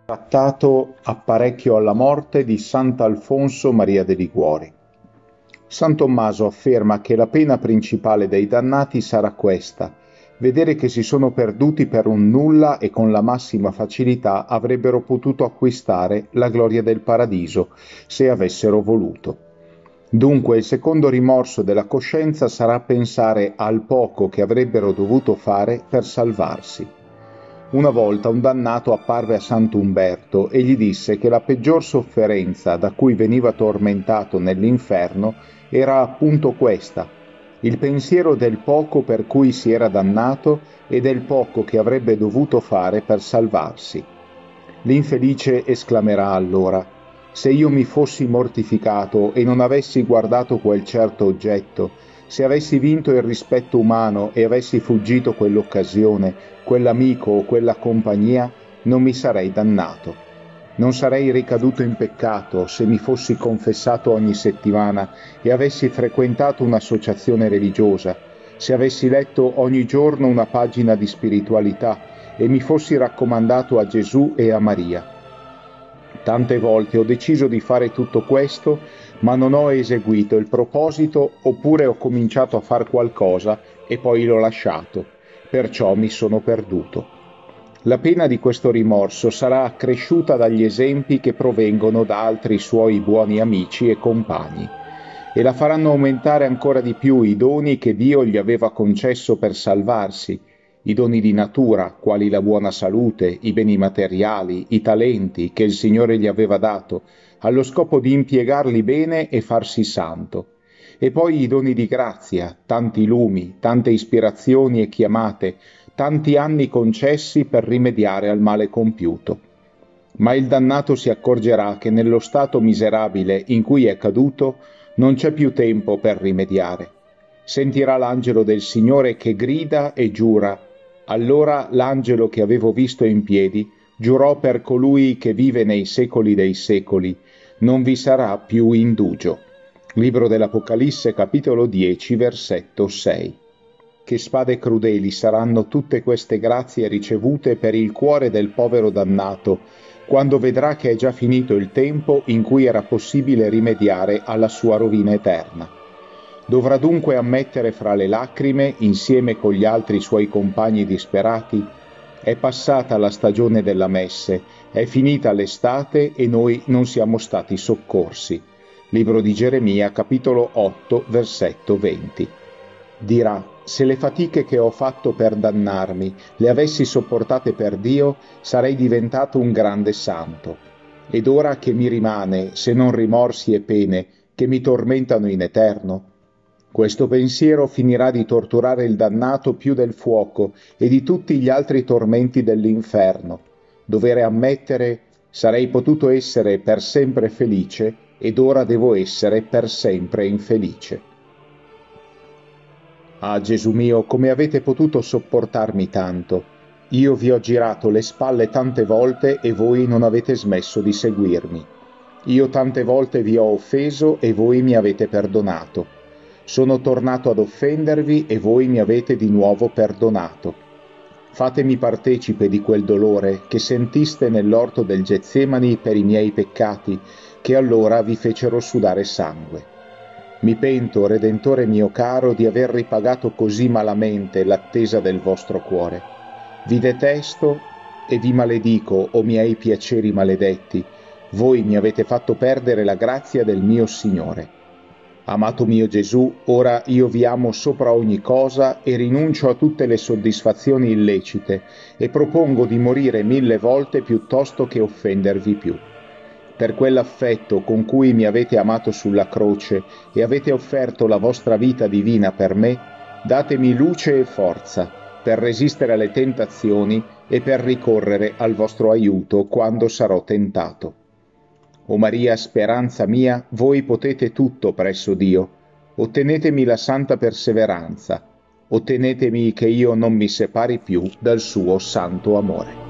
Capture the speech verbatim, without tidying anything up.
Trattato Apparecchio alla morte di Sant'Alfonso Maria de Liguori. San Tommaso afferma che la pena principale dei dannati sarà questa: vedere che si sono perduti per un nulla e con la massima facilità avrebbero potuto acquistare la gloria del paradiso se avessero voluto. Dunque il secondo rimorso della coscienza sarà pensare al poco che avrebbero dovuto fare per salvarsi. Una volta un dannato apparve a Sant'Umberto e gli disse che la peggior sofferenza da cui veniva tormentato nell'inferno era appunto questa: il pensiero del poco per cui si era dannato e del poco che avrebbe dovuto fare per salvarsi. L'infelice esclamerà allora: se io mi fossi mortificato e non avessi guardato quel certo oggetto, se avessi vinto il rispetto umano e avessi fuggito quell'occasione, quell'amico o quella compagnia, non mi sarei dannato. Non sarei ricaduto in peccato se mi fossi confessato ogni settimana e avessi frequentato un'associazione religiosa, se avessi letto ogni giorno una pagina di spiritualità e mi fossi raccomandato a Gesù e a Maria. Tante volte ho deciso di fare tutto questo, ma non ho eseguito il proposito, oppure ho cominciato a far qualcosa e poi l'ho lasciato, perciò mi sono perduto. La pena di questo rimorso sarà accresciuta dagli esempi che provengono da altri suoi buoni amici e compagni, e la faranno aumentare ancora di più i doni che Dio gli aveva concesso per salvarsi, i doni di natura, quali la buona salute, i beni materiali, i talenti che il Signore gli aveva dato, allo scopo di impiegarli bene e farsi santo. E poi i doni di grazia, tanti lumi, tante ispirazioni e chiamate, tanti anni concessi per rimediare al male compiuto. Ma il dannato si accorgerà che nello stato miserabile in cui è caduto non c'è più tempo per rimediare. Sentirà l'angelo del Signore che grida e giura. Allora l'angelo che avevo visto in piedi giurò per colui che vive nei secoli dei secoli: non vi sarà più indugio. Libro dell'Apocalisse, capitolo dieci, versetto sei. Che spade crudeli saranno tutte queste grazie ricevute per il cuore del povero dannato, quando vedrà che è già finito il tempo in cui era possibile rimediare alla sua rovina eterna. Dovrà dunque ammettere fra le lacrime, insieme con gli altri suoi compagni disperati: è passata la stagione della messe, è finita l'estate e noi non siamo stati soccorsi. Libro di Geremia, capitolo otto, versetto venti. Dirà: se le fatiche che ho fatto per dannarmi le avessi sopportate per Dio, sarei diventato un grande santo. Ed ora che mi rimane, se non rimorsi e pene, che mi tormentano in eterno? Questo pensiero finirà di torturare il dannato più del fuoco e di tutti gli altri tormenti dell'inferno. Dovere ammettere: sarei potuto essere per sempre felice ed ora devo essere per sempre infelice. Ah, Gesù mio, come avete potuto sopportarmi tanto? Io vi ho girato le spalle tante volte e voi non avete smesso di seguirmi. Io tante volte vi ho offeso e voi mi avete perdonato. Sono tornato ad offendervi e voi mi avete di nuovo perdonato. Fatemi partecipe di quel dolore che sentiste nell'orto del Getsemani per i miei peccati, che allora vi fecero sudare sangue. Mi pento, Redentore mio caro, di aver ripagato così malamente l'attesa del vostro cuore. Vi detesto e vi maledico, o miei piaceri maledetti. Voi mi avete fatto perdere la grazia del mio Signore. Amato mio Gesù, ora io vi amo sopra ogni cosa e rinuncio a tutte le soddisfazioni illecite e propongo di morire mille volte piuttosto che offendervi più. Per quell'affetto con cui mi avete amato sulla croce e avete offerto la vostra vita divina per me, datemi luce e forza per resistere alle tentazioni e per ricorrere al vostro aiuto quando sarò tentato. O Maria, speranza mia, voi potete tutto presso Dio. Ottenetemi la santa perseveranza. Ottenetemi che io non mi separi più dal suo santo amore.